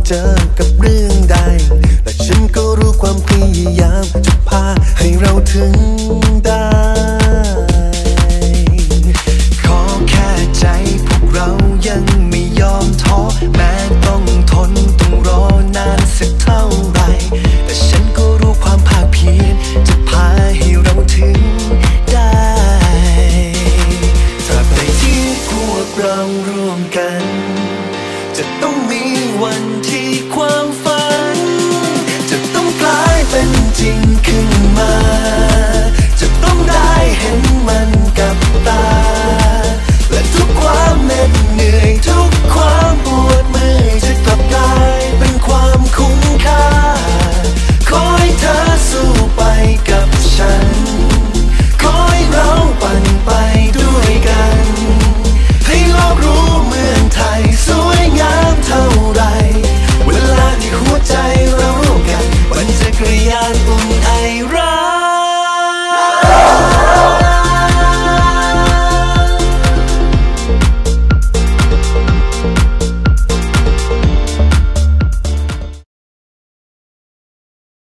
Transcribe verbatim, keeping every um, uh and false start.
เจอกับเรื่องใดแต่ฉันก็รู้ความพยายามจะพาให้เราถึงได้ขอแค่ใจพวกเรายังไม่ยอมท้อแม้ต้องทนต้องรอนานสักเท่าไรแต่ฉันก็รู้ความภาคเพียรจะพาให้เราถึงได้ตราบใดที่พวกเราร่วมกันจะต้องมีวันที่ความฝันจะต้องกลายเป็นจริงขึ้นมาจะต้องได้เห็น